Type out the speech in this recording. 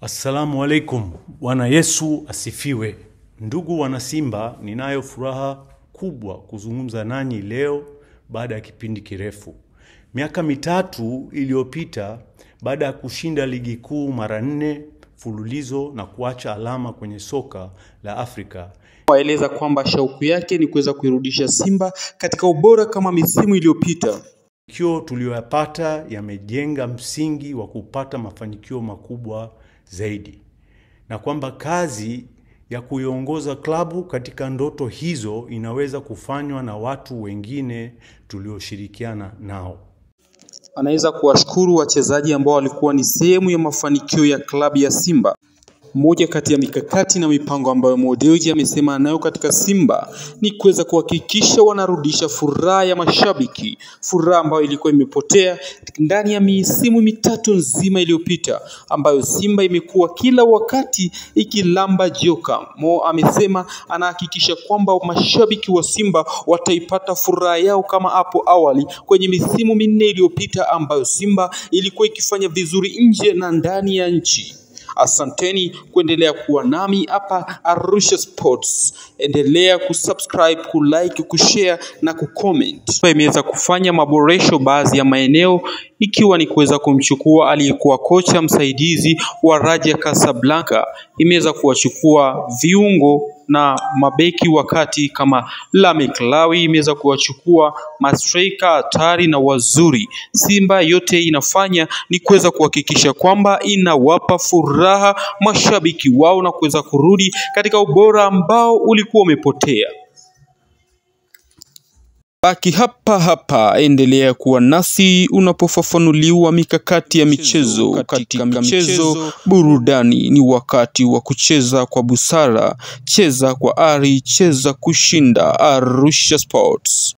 Assalamu alaikum. Bwana Yesu asifiwe. Ndugu wana Simba, ninayo furaha kubwa kuzungumza nanyi leo baada ya kipindi kirefu. Miaka mitatu iliyopita, baada ya kushinda ligi kuu mara 4 fululizo na kuacha alama kwenye soka la Afrika, waeleza kwamba shauku yake ni kuweza kuirudisha Simba katika ubora kama misimu iliyopita. Mafanikio tuliyoyapata yamejenga msingi wa kupata mafanikio makubwa zaidi, na kwamba kazi ya kuiongoza klabu katika ndoto hizo inaweza kufanywa na watu wengine tulioshirikiana nao. Anaweza kuwashukuru wachezaji ambao walikuwa ni sehemu ya mafanikio ya klabu ya Simba. Moja kati ya mikakati na mipango ambayo Mo Dewji amesema nayo katika Simba ni kuweza kuhakikisha wanarudisha furaha ya mashabiki, furaha ambayo ilikuwa imepotea ndani ya misimu mitatu nzima iliyopita, ambayo Simba imekuwa kila wakati ikilamba joka. Mo amesema anahakikisha kwamba mashabiki wa Simba wataipata furaha yao kama hapo awali kwenye misimu 4 iliyopita ambayo Simba ilikuwa ikifanya vizuri nje na ndani ya nchi. Asanteni kuendelea kuwa nami hapa Arusha Sports. Endelea kusubscribe, kulike, kushare na kucomment. Imeweza kufanya maboresho baadhi ya maeneo, ikiwa ni kuweza kumchukua aliyekuwa kocha msaidizi wa Raja Casablanca. Imeweza kuwachukua viungo na mabeki wakati kama Lamek Lawi, imeweza kuwachukua mastrika hatari na wazuri. Simba yote inafanya ni kuweza kuhakikisha kwamba inawapa furaha mashabiki wao na kuweza kurudi katika ubora ambao ulikuwa umepotea. Baki hapa, endelea kuwa nasi unapofafanuliwa mikakati ya michezo. Katika michezo, burudani ni wakati wa kucheza kwa busara, cheza kwa ari, cheza kushinda. Arusha Sports.